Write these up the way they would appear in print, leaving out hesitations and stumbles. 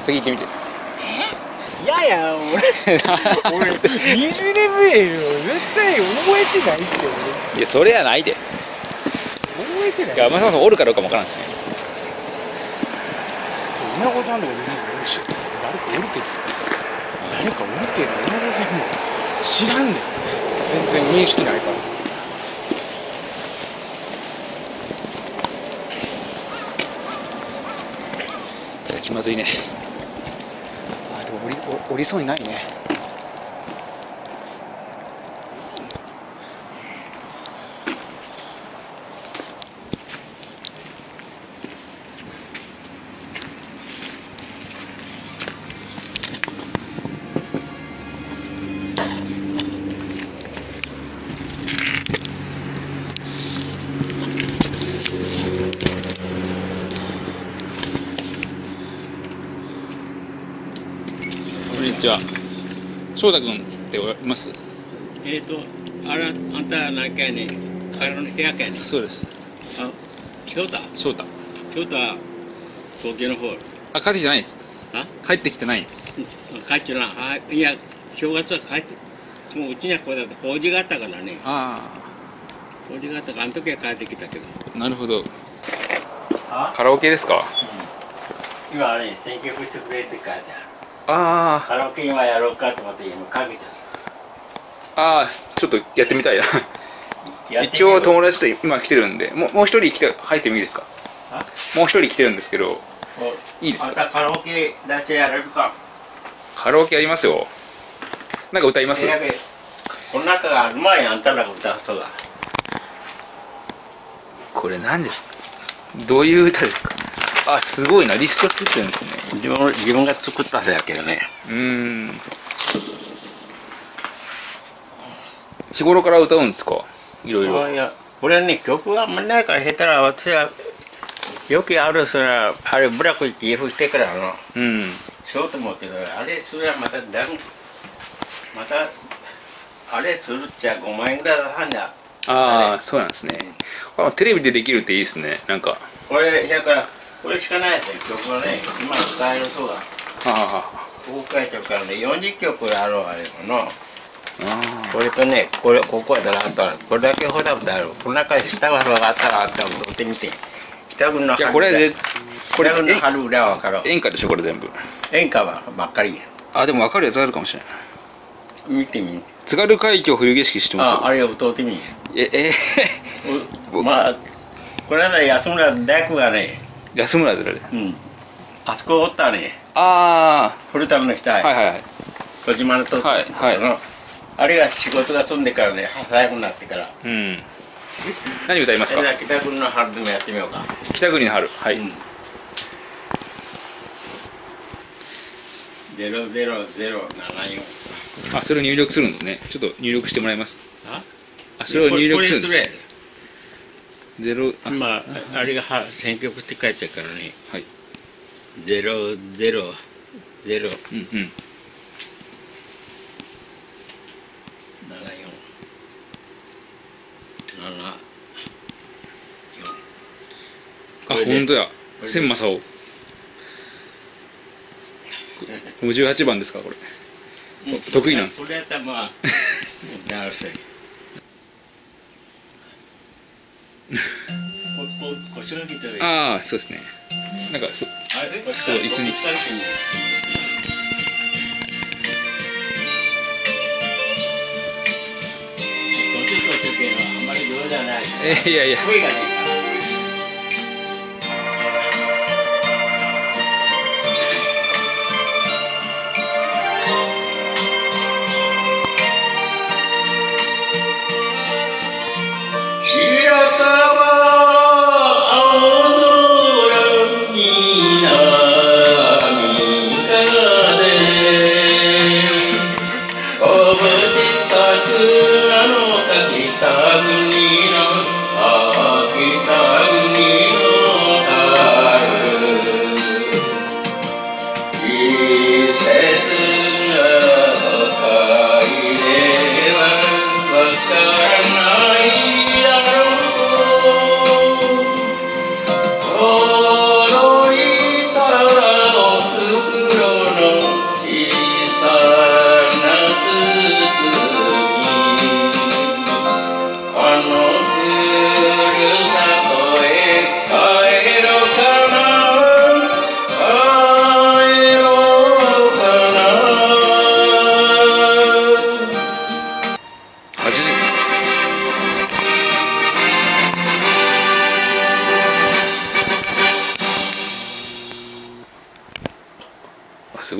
次行ってみて。 いやいや、俺20年目よ、絶対覚えてないっていや、それやないで。 覚えてない。 いや、まさかおるかどうかもわからんしね。 稲子さんとか全然おるし、誰かおるけど稲子さんも知らんねん。全然認識ないから。 ちょっと気まずいね。 あ、でも降りそうにないね。 こんにちは。翔太君っています？ あれ、あんた何回ね、彼の部屋かね。 そうです。 あ、翔太翔太。 は東京の方。 あ、帰ってきてないです。 あ、 帰ってきてないんです。 帰ってな。あ、いや、正月は帰って、もううちにはこれだって法事があったからね。 あ法事があったから、あの時は帰ってきたけど。 あ、なるほど。 あ、 カラオケですか？ 今ね、選曲してくれって書いてある。 あカラオケ今やろうかと思って今かけちゃあ、ああ、ちょっとやってみたいな。 う。 一応友達と今来てるんで、もう一人入ってもいいですか？ あ、 もう一人来てるんですけど、いいですか？ あんたカラオケ出してやれるか。 カラオケやりますよ。なんか歌います？ この中がうまいあんたらが歌う人が。 これ何ですか？どういう歌ですか？あ、すごいな、リスト作ってるんですね。 自分が作ったんだけどね。 日頃から歌うんですか？いろいろ。 いや、俺ね、曲はあんまりないから下手な、私はよくあるそれはあれブラックって言ってからのしようと思うけど、あれそれはまたあれするっちゃ5万円ぐらいだったんだ。 ああ、そうなんですね。あ、テレビでできるっていいですね。なんか。 これだからこれしかないですよ、曲はね。今使える人がはあはここ書いてあるからね、40曲あるあれの。 あ。あこれとね、ここはだらあったら、これだけほだぶだる。この中に下があったらあったら踊ってみて。北軍のあ。いや、これ北軍の春裏は分かる。 演歌でしょ、これ全部。 演歌はばっかり。 あ、でも分かるやつあるかもしれない。 見てみ。 津軽海峡冬景色知ってます？ あれを歌ってみ。 僕まあ、これだ安村大工がね、 安村で。 あそこおったね。 あ古田の人あ、はいはいはい。 小島のとこはいはいあれが仕事が済んでからね、早くなってから。 何歌いますか？ 北国の春でもやってみようか。 北国の春、はい。 0074。 あ、それを入力するんですね。ちょっと入力してもらえます？あ、それを入力するんです。ゼロ、 まあ、あれが選曲って書いてあるからね。 はい。 000。 あ、本当や。千正雄。58番ですか、これ。得意なんですか？ これやったらまあ、なるせ。 ああ、そうですね。なんかそう、椅子に。いやいや。 「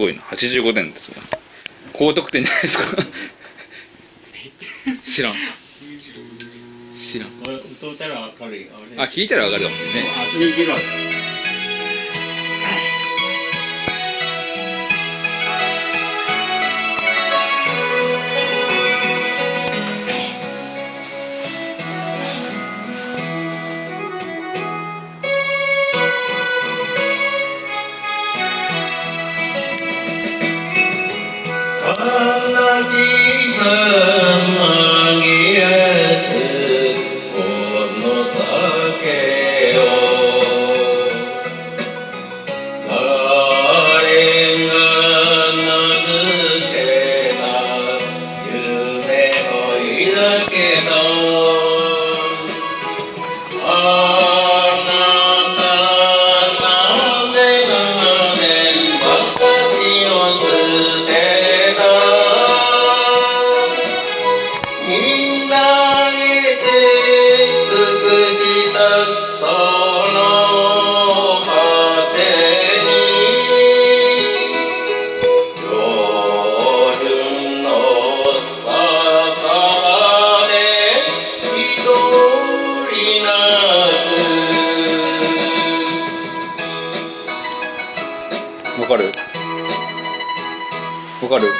ごいな。85点ですよ。高得点じゃないですか。知らん。知らん。 歌ったら分かるよ。 あ、聞いたら分かるかもしれないね。 人気の。 わかる？わかる？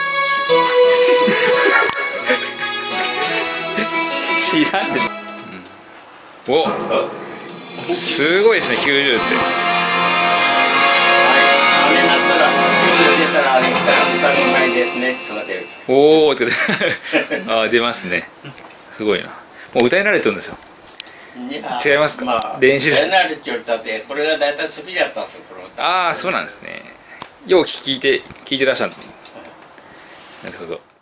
知らんで、うん、お、すごいですね、90って。はい、 あれなったら、90出たら、あれ来たら、歌がうまいですね、人が出る。 おーってあ、出ますね。すごいな。もう歌い慣れてるんですよ。違いますか？ まあ、 練習して。 歌い慣れて言ったって、これが大体好きだったんですよ、この歌。 ああ、そうなんですね。よう聞いてらっしゃるの。なるほど。